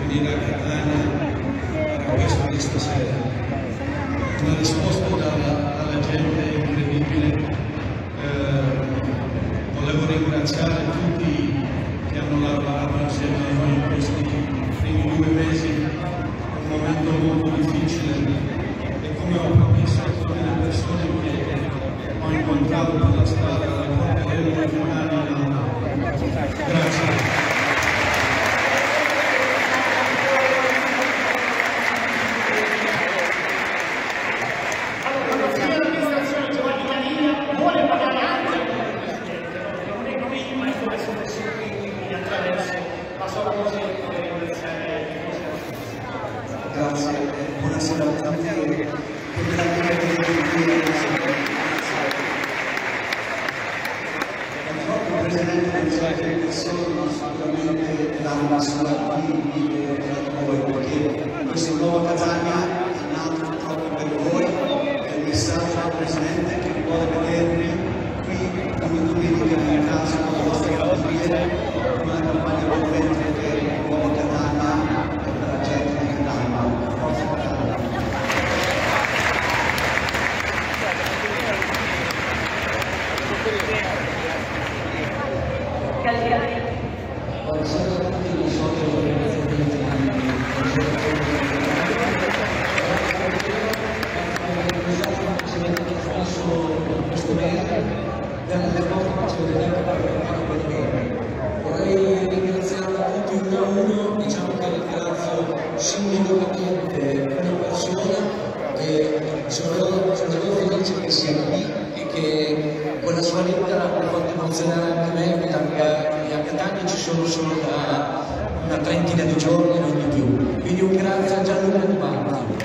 venire a Catania a questo di stasera. Una risposta dalla gente incredibile. Volevo ringraziare tutti che hanno lavorato insieme a noi in questi primi 2 mesi, un momento molto difficile, e come ho promesso a tutte le persone che ho incontrato per la strada, racconteremo le finali in alto. Grazie. Grazie, buonasera a tutti. Il Presidente del Consiglio sicuramente l'anima sulla qui voi, perché questo nuovo Catania è nato proprio per voi, è il messaggio al Presidente che vuole vedervi qui ogni domenica in casa con le vostre famiglie, una campagna potente per il nuovo Catania e per la gente di Catania. Forza Catania! Buonasera a tutti, non so che questo mese della vorrei ringraziare tutti uno a uno, diciamo che ringrazio sindacalmente una persona che sono felice che sia qui e che con la sua lettera ha fatto emozionare anche me, perché a Catania ci sono solo da una trentina di giorni, non di più. Quindi un grazie a Gianluca Di Marco.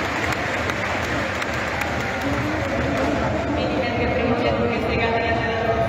Vedi perché prima che spiegate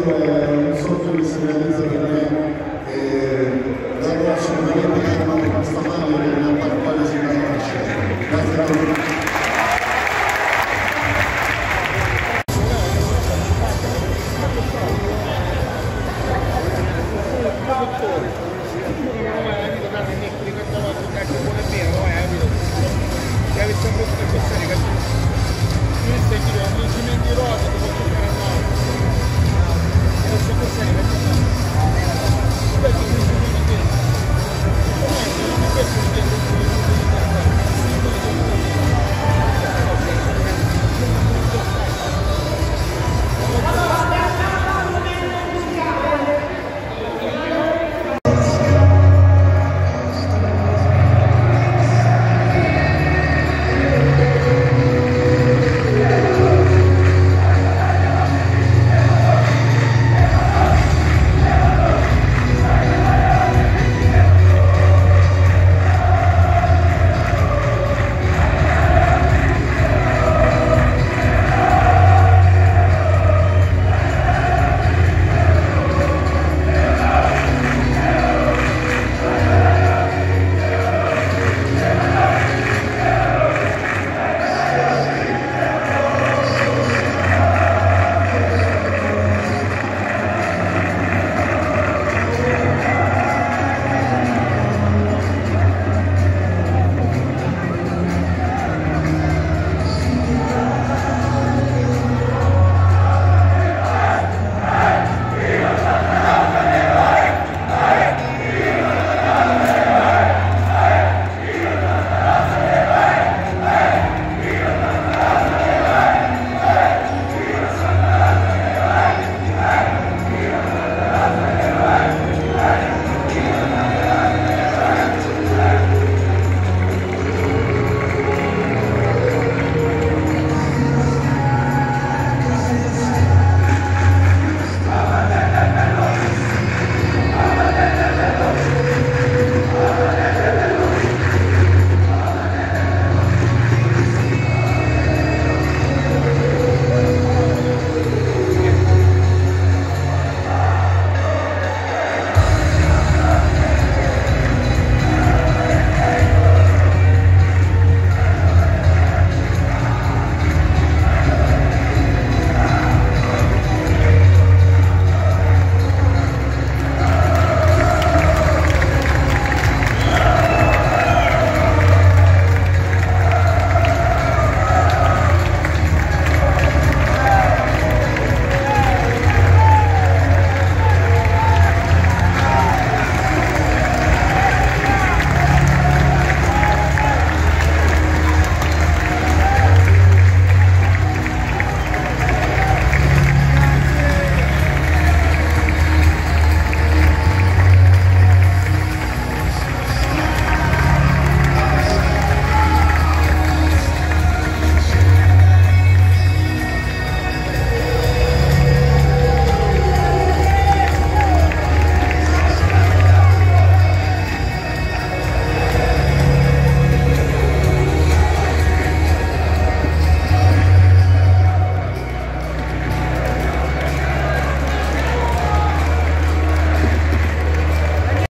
questo è un sogno che si realizza per me